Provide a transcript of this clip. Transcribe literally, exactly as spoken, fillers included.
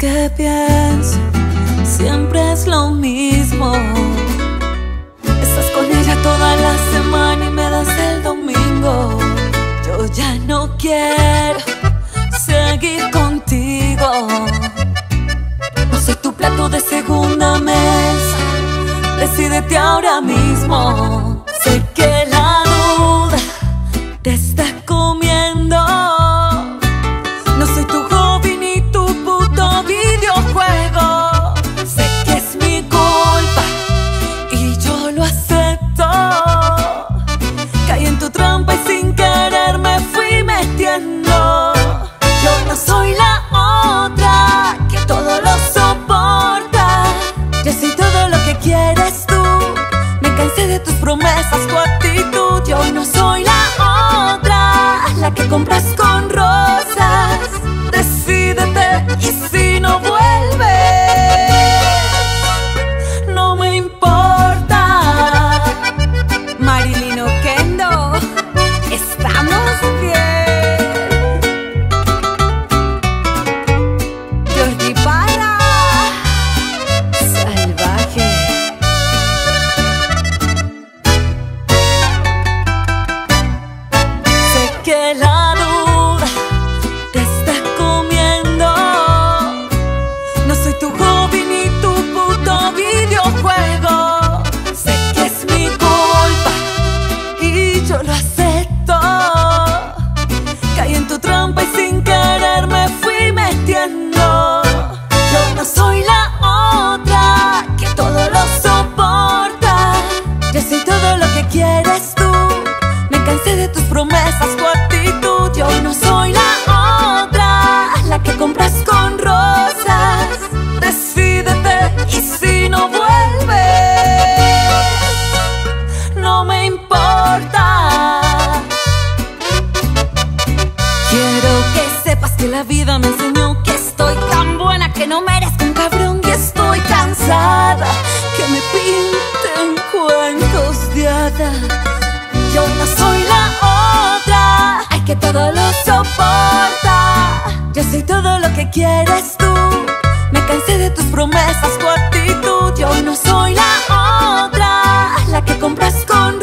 que pienso siempre es lo mismo. Estás con ella toda la semana y me das el domingo. Yo ya no quiero seguir contigo. No soy tu plato de segunda mesa, decídete ahora mismo. Sé que la duda te está comiendo. No soy tu hobby ni tu puto videojuego. Sé que es mi culpa y yo lo acepto. Caí en tu trampa y sin querer me fui metiendo. Yo no soy la otra que todo lo soporta. Yo soy todo lo que quieres tú. Me cansé de tus promesas, tu actitud. Yo no soy la otra, la que compras con rosas. Decídete y si no vuelves, no me importa. Marilyn Oquendo, estamos bien. Jordi Parra, salvaje. Sé que la duda te está comiendo. No soy tu hobby ni tu puto videojuego. Sé que es mi culpa y yo lo acepto. Caí en tu trampa y sin querer me fui metiendo. Yo no soy la otra que todo lo soporta. Yo soy todo lo que quieres tú. Me cansé de tus promesas, tu actitud. Yo no soy la otra, la que compras con rosas. Decídete y si no vuelves, no me importa. Quiero que sepas que la vida me enseñó que estoy tan buena que no merezco un cabrón. Y estoy cansada que me pinten cuentos de hada. Yo no soy la otra, ay, que todo lo soporta. Yo soy todo lo que quieres tú. Me cansé de tus promesas, tu actitud. Yo no soy la otra, la que compras con